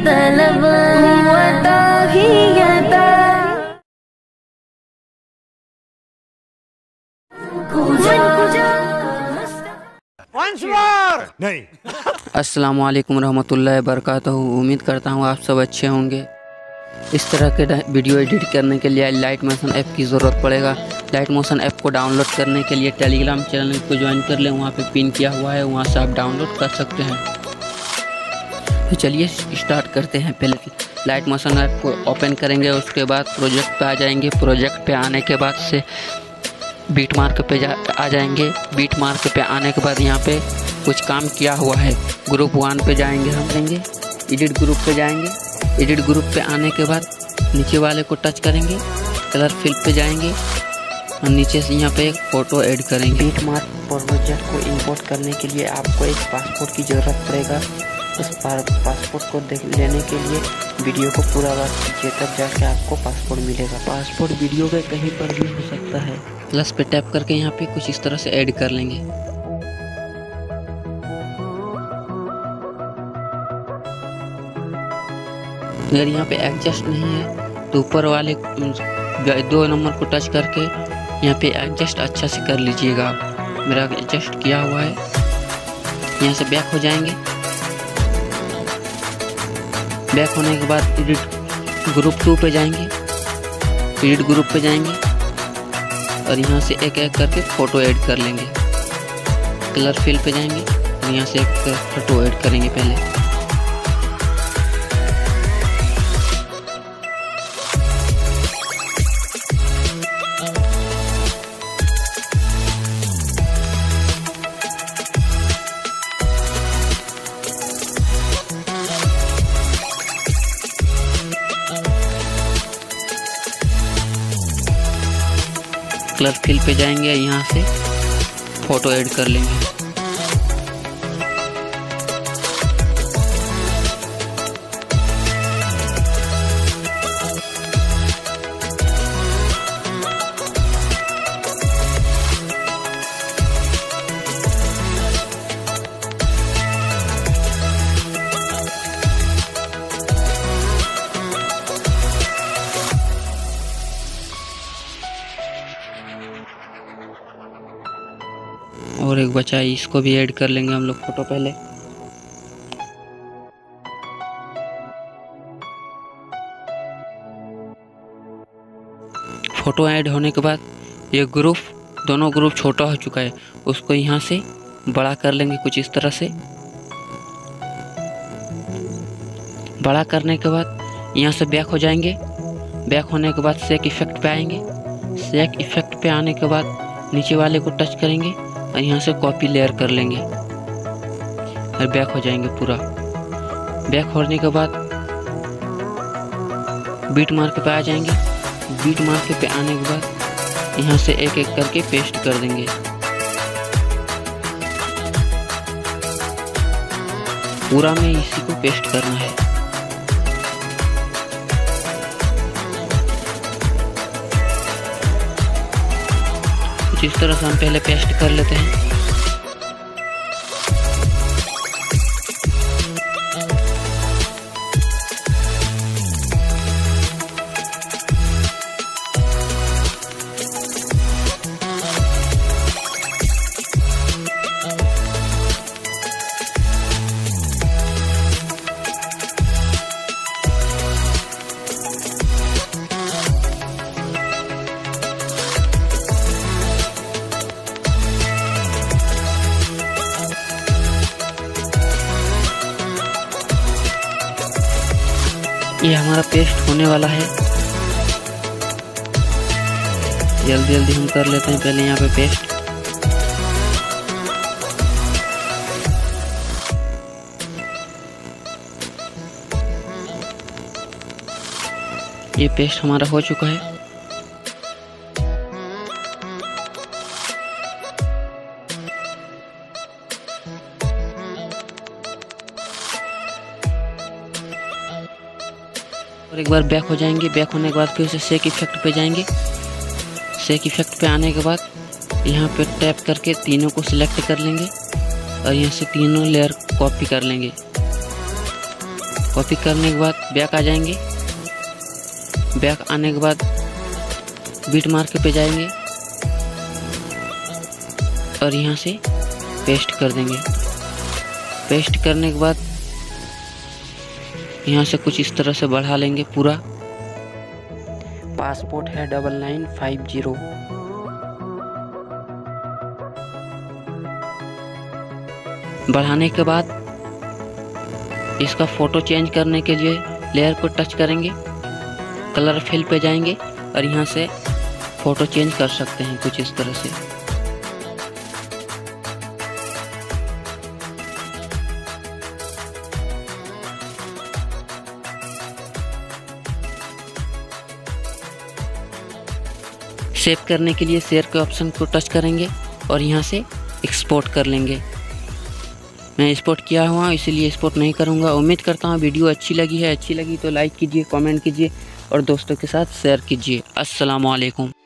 तलब नहीं। अस्सलाम वालेकुम रहमतुल्लाहि बरकातहू। उम्मीद करता हूँ आप सब अच्छे होंगे। इस तरह के वीडियो एडिट करने के लिए लाइट मोशन ऐप की ज़रूरत पड़ेगा। लाइट मोशन ऐप को डाउनलोड करने के लिए टेलीग्राम चैनल को ज्वाइन कर लें, वहाँ पे पिन किया हुआ है, वहाँ से आप डाउनलोड कर सकते हैं। तो चलिए स्टार्ट करते हैं। पहले लाइट मोशन ऐप को ओपन करेंगे, उसके बाद प्रोजेक्ट पे आ जाएंगे। प्रोजेक्ट पे आने के बाद से बीट मार्क पे आ जाएंगे। बीट मार्क पे आने के बाद यहाँ पे कुछ काम किया हुआ है। ग्रुप 1 पे जाएंगे, हम देंगे एडिट ग्रुप पे जाएंगे। एडिट ग्रुप पे आने के बाद नीचे वाले को टच करेंगे, कलर फिल पे जाएंगे और नीचे से यहाँ पे एक फ़ोटो ऐड करेंगे। बीट मार्क प्रोजेक्ट को इंपोर्ट करने के लिए आपको एक पासपोर्ट की ज़रूरत पड़ेगा। उस पासपोर्ट को लेने के लिए वीडियो को पूरा बात कीजिए, तब जाके आपको पासपोर्ट मिलेगा। पासपोर्ट वीडियो के कहीं पर भी हो सकता है। प्लस पे टैप करके यहाँ पे कुछ इस तरह से ऐड कर लेंगे। अगर यहाँ पे एडजस्ट नहीं है तो ऊपर वाले 2 नंबर को टच करके यहाँ पे एडजस्ट अच्छा से कर लीजिएगा। मेरा एडजस्ट किया हुआ है। यहाँ से बैक हो जाएंगे। बैक होने के बाद एडिट ग्रुप 2 पे जाएंगे। एडिट ग्रुप पे जाएंगे और यहाँ से एक एक करके फ़ोटो ऐड कर लेंगे। कलर फिल पे जाएंगे और यहाँ से एक फ़ोटो ऐड करेंगे पहले। कलर फिल पे जाएंगे, यहाँ से फ़ोटो ऐड कर लेंगे। और एक बचा है, इसको भी ऐड कर लेंगे हम लोग फ़ोटो पहले। फ़ोटो ऐड होने के बाद ये ग्रुप, दोनों ग्रुप छोटा हो चुका है, उसको यहाँ से बड़ा कर लेंगे कुछ इस तरह से। बड़ा करने के बाद यहाँ से बैक हो जाएंगे। बैक होने के बाद शेक इफेक्ट पे आएंगे। शेक इफेक्ट पे आने के बाद नीचे वाले को टच करेंगे और यहाँ से कॉपी लेयर कर लेंगे और बैक हो जाएंगे पूरा। बैक होने के बाद बीट मार्क पे आ जाएंगे। बीट मार्क पे आने के बाद यहाँ से एक एक करके पेस्ट कर देंगे। पूरा में इसी को पेस्ट करना है। इस तरह से हम पहले पेस्ट कर लेते हैं। ये हमारा पेस्ट होने वाला है। जल्दी जल्दी हम कर लेते हैं पहले यहाँ पे पेस्ट। ये पेस्ट हमारा हो चुका है। और एक बार बैक हो जाएंगे। बैक होने के बाद फिर से शेक इफेक्ट पे जाएंगे। शेक इफेक्ट पे आने के बाद यहाँ पे टैप करके तीनों को सिलेक्ट कर लेंगे और यहाँ से तीनों लेयर कॉपी कर लेंगे। कॉपी करने के बाद बैक आ जाएंगे। बैक आने के बाद बिट मार्क पे जाएंगे और यहाँ से पेस्ट कर देंगे। पेस्ट करने के बाद यहाँ से कुछ इस तरह से बढ़ा लेंगे पूरा। पासपोर्ट है 9950। बढ़ाने के बाद इसका फ़ोटो चेंज करने के लिए लेयर को टच करेंगे, कलर फिल पे जाएंगे और यहाँ से फ़ोटो चेंज कर सकते हैं कुछ इस तरह से। सेव करने के लिए शेयर के ऑप्शन को टच करेंगे और यहाँ से एक्सपोर्ट कर लेंगे। मैं एक्सपोर्ट किया हुआ इसलिए एक्सपोर्ट नहीं करूँगा। उम्मीद करता हूँ वीडियो अच्छी लगी है। अच्छी लगी तो लाइक कीजिए, कमेंट कीजिए और दोस्तों के साथ शेयर कीजिए। अस्सलाम वालेकुम।